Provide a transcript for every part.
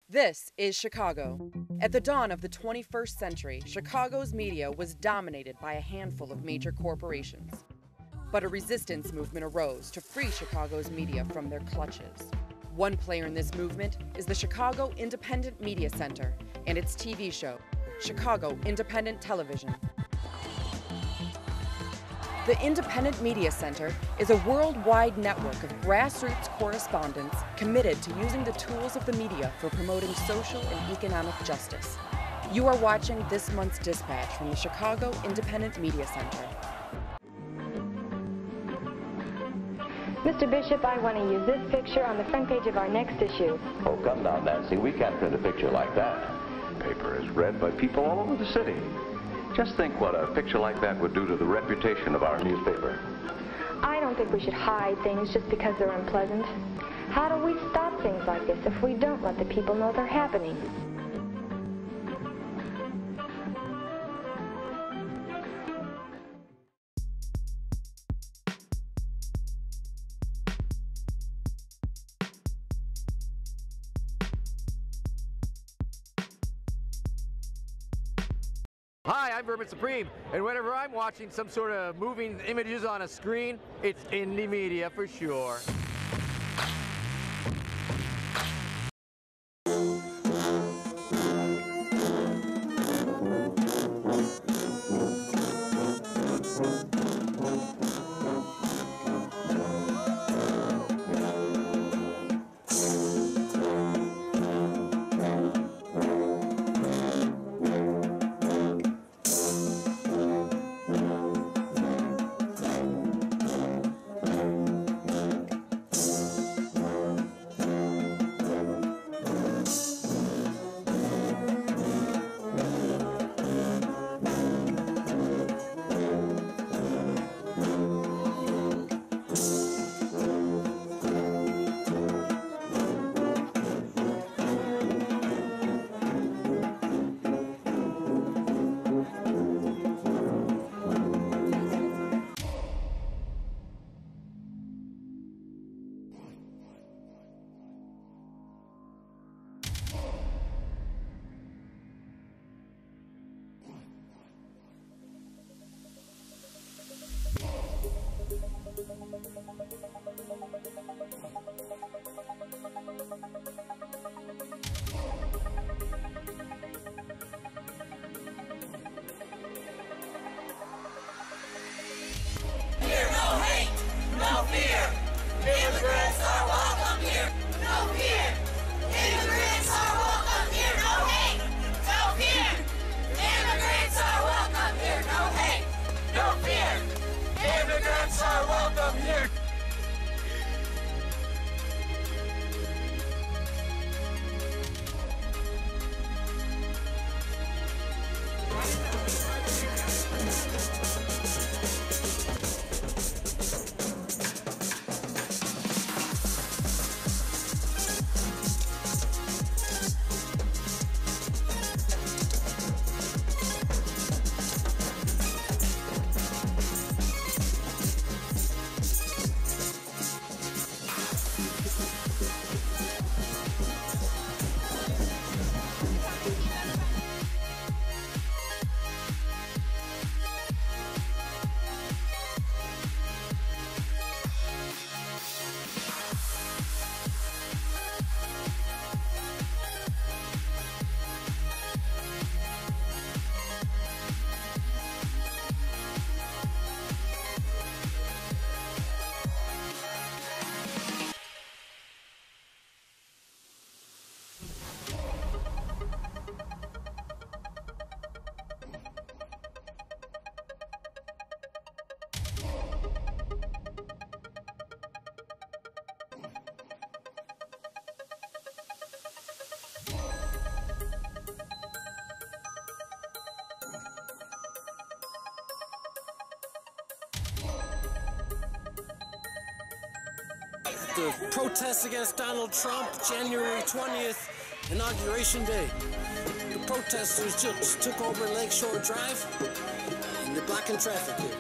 This is Chicago. At the dawn of the 21st century, Chicago's media was dominated by a handful of major corporations. But a resistance movement arose to free Chicago's media from their clutches. One player in this movement is the Chicago Independent Media Center and its TV show, Chicago Independent Television. The Independent Media Center is a worldwide network of grassroots correspondents committed to using the tools of the media for promoting social and economic justice. You are watching this month's dispatch from the Chicago Independent Media Center. Mr. Bishop, I want to use this picture on the front page of our next issue. Oh, come now, Nancy. We can't print a picture like that. Paper is read by people all over the city. Just think what a picture like that would do to the reputation of our newspaper. I don't think we should hide things just because they're unpleasant. How do we stop things like this if we don't let the people know they're happening? Hi, I'm Vermin Supreme, and whenever I'm watching some sort of moving images on a screen, it's indie media for sure. Immigrants are welcome here. No fear. Immigrants are welcome here. No hate. No fear. Immigrants are welcome here. No hate. No fear. Immigrants are welcome here. The protests against Donald Trump, January 20th, Inauguration Day. The protesters just took over Lakeshore Drive, and they're blocking traffic here.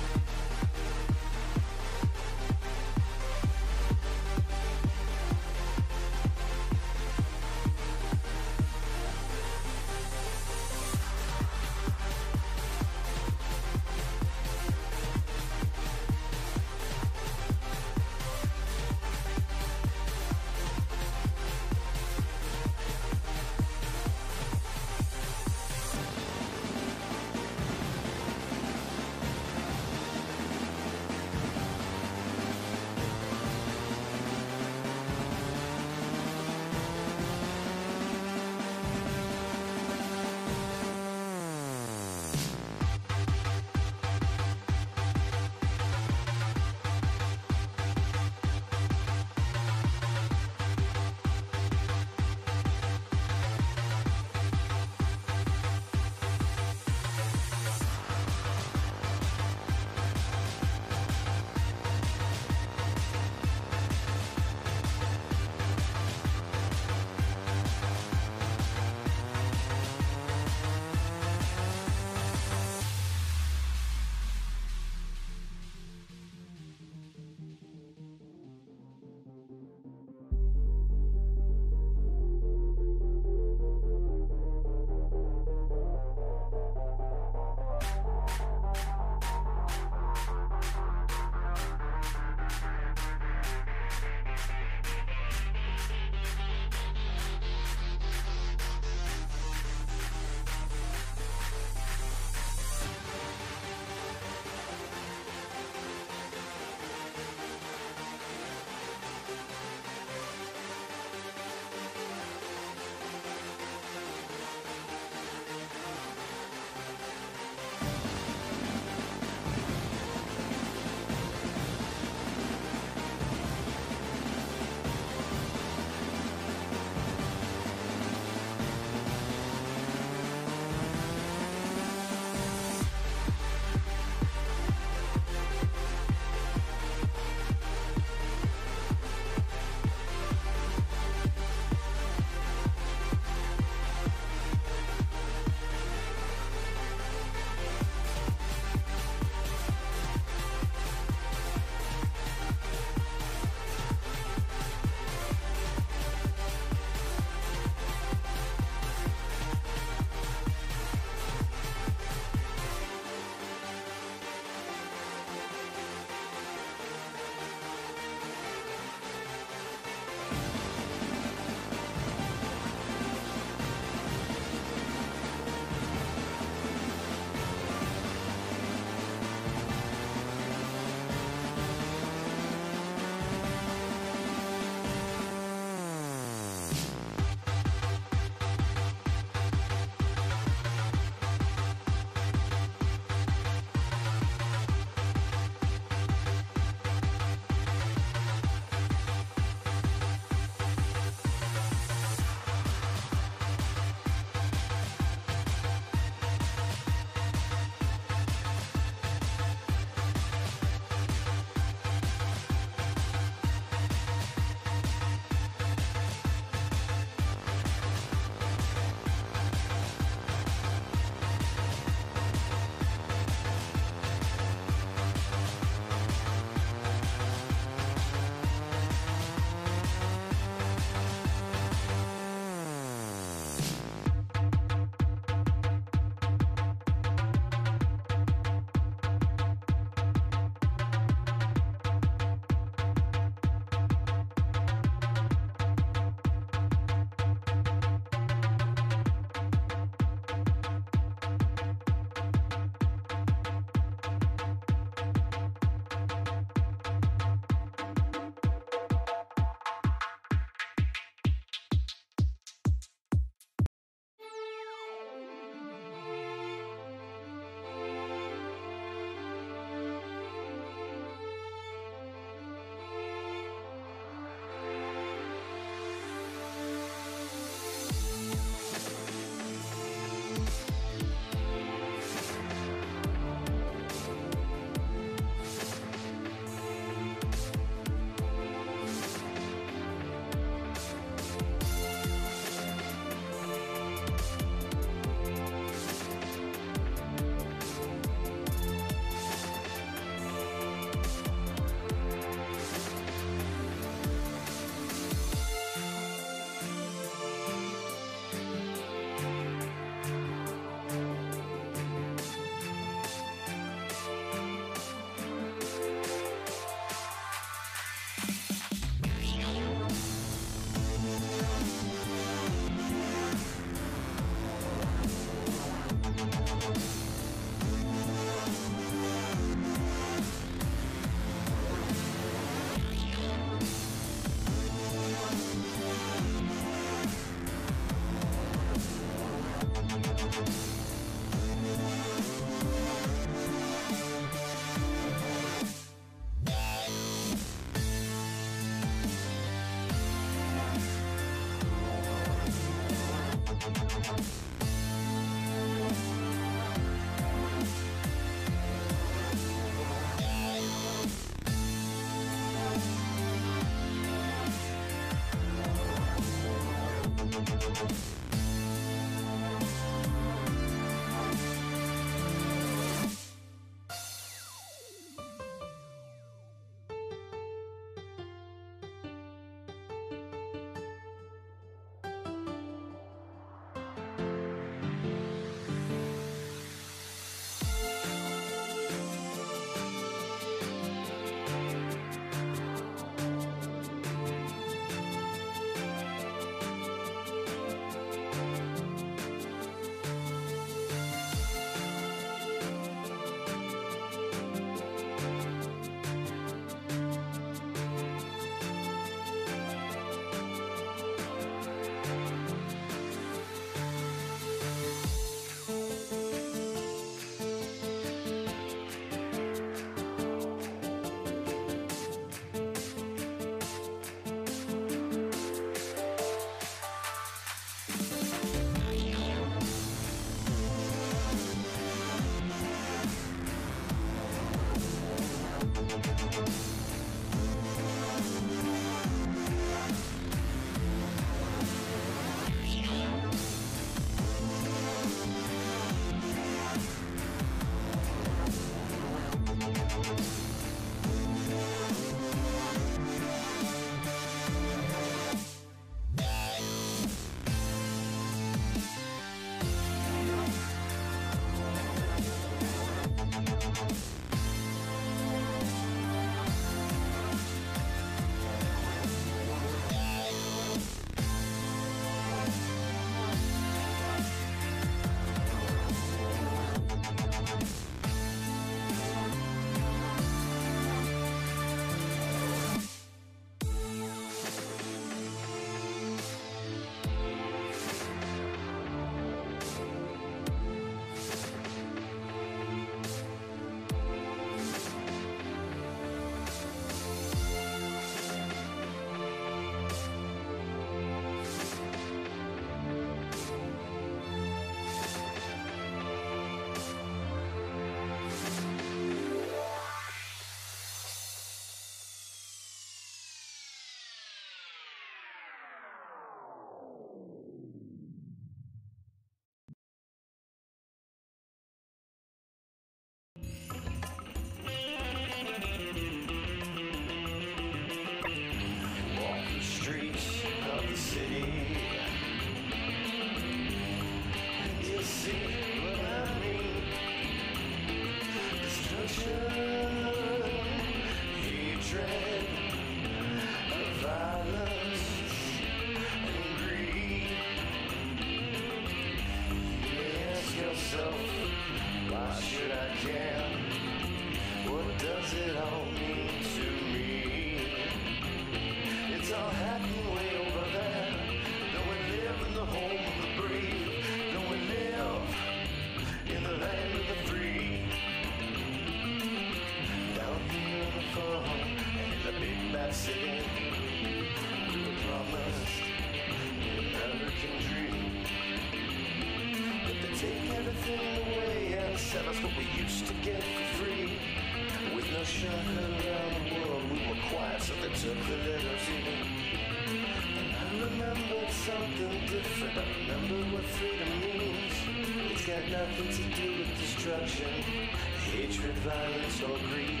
took the limousine. And I remembered something different. I remembered what freedom means. It's got nothing to do with destruction, hatred, violence, or greed.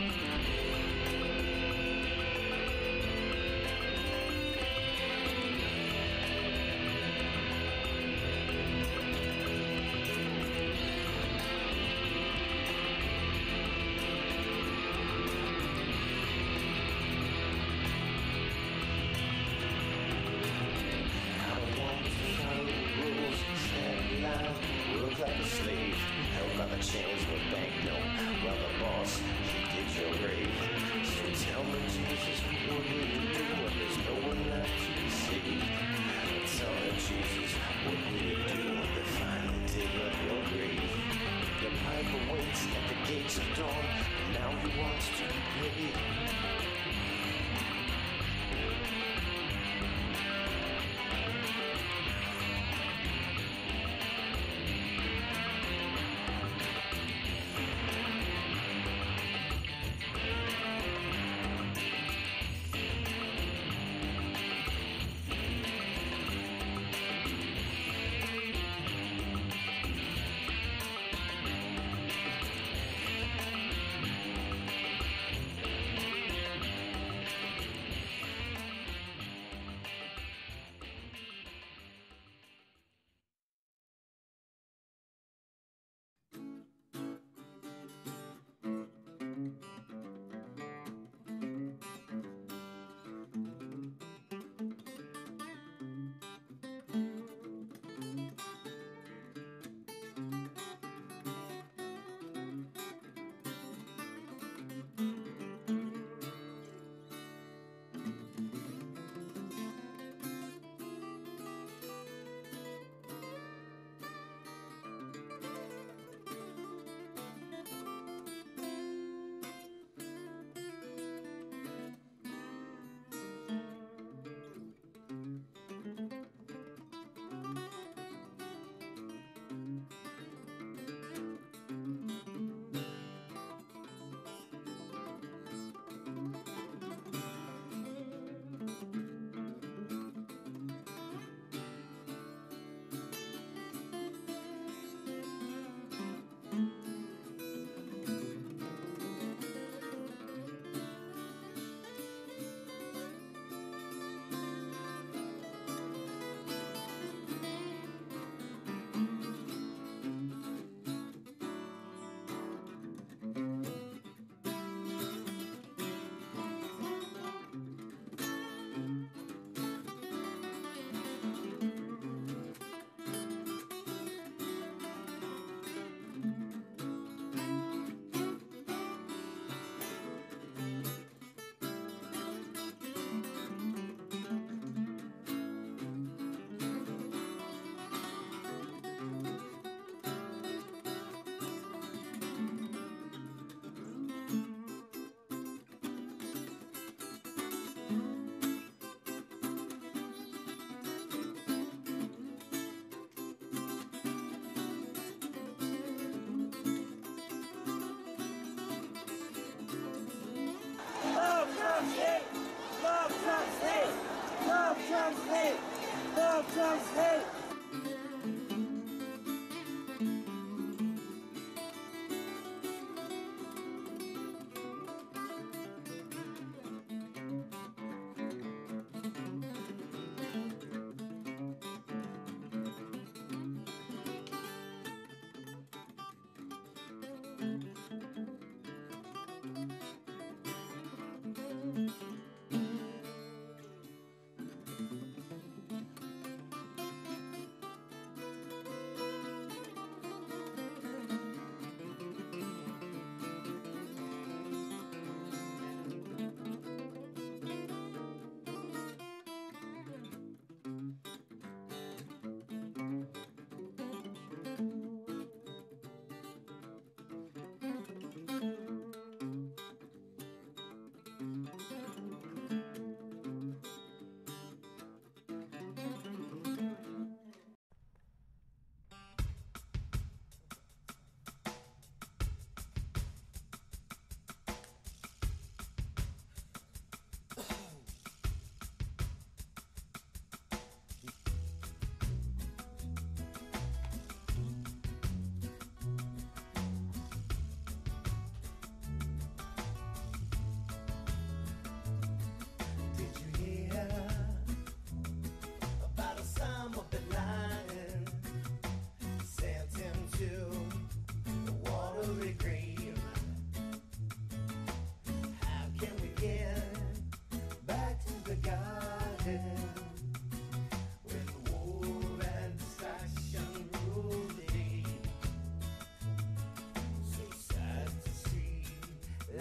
Like a slave, held by the chains of a banknote, while the boss, he did your grave. So tell me, Jesus, what will you do when there's no one left to be saved? Tell me, Jesus, what will you do when they finally dig up your grave? The piper waits at the gates of dawn, now he wants to be paid.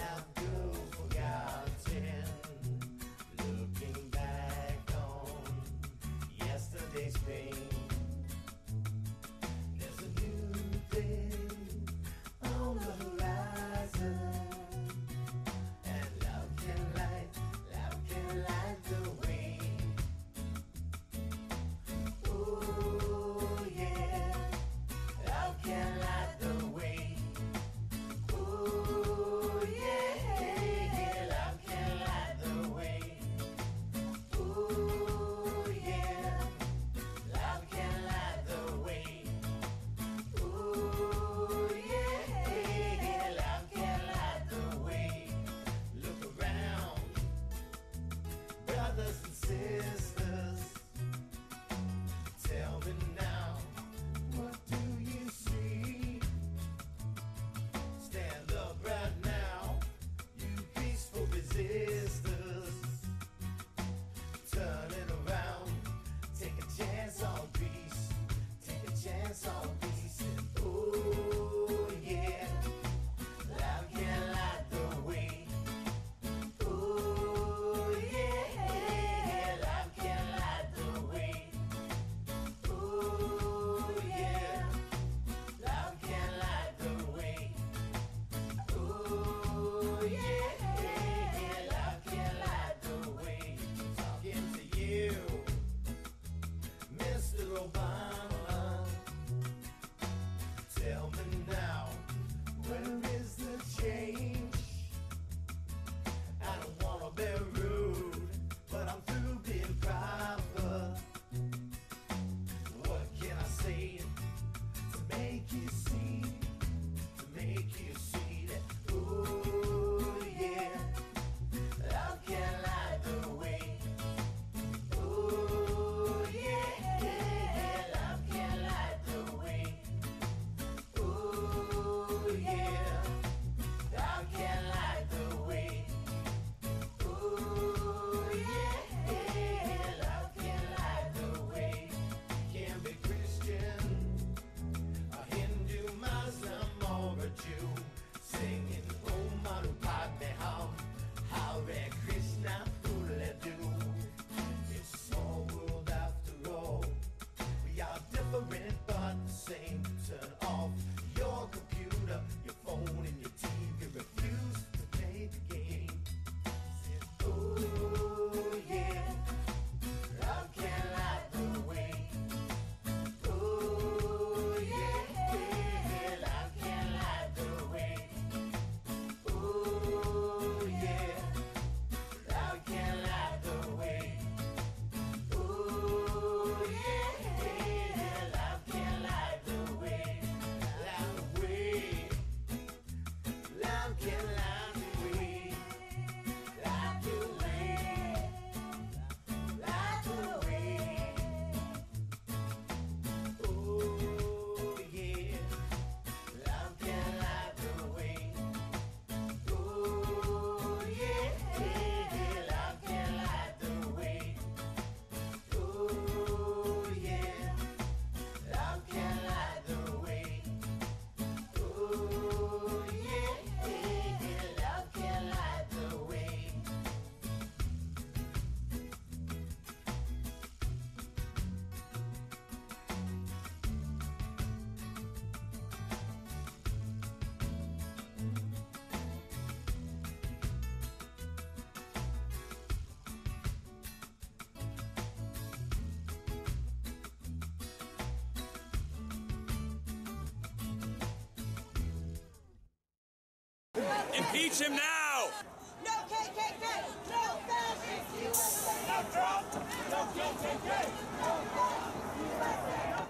Impeach him now! No KKK! No fascists! No Trump! No KKK! No fascists! USA! No Trump!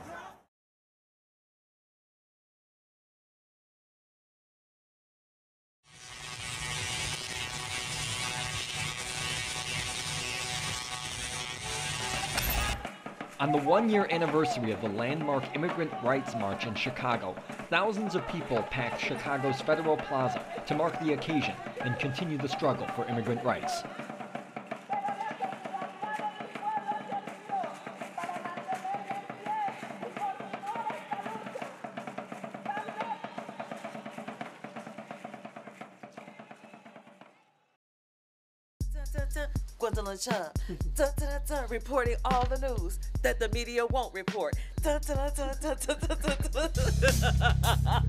On the one-year anniversary of the landmark Immigrant Rights March in Chicago, thousands of people packed Chicago's Federal Plaza to mark the occasion and continue the struggle for immigrant rights. Gwendolyn Chung, reporting all the news that the media won't report.